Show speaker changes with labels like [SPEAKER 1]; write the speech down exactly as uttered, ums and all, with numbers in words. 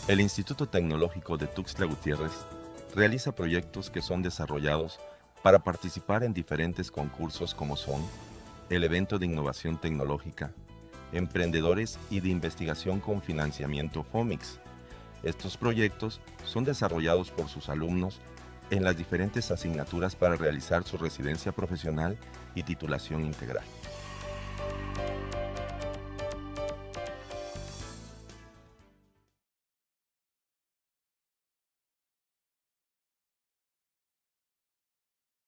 [SPEAKER 1] El Instituto Tecnológico de Tuxtla Gutiérrez realiza proyectos que son desarrollados para participar en diferentes concursos como son el Evento de Innovación Tecnológica, Emprendedores y de Investigación con Financiamiento FOMIX. Estos proyectos son desarrollados por sus alumnos en las diferentes asignaturas para realizar su residencia profesional y titulación integral.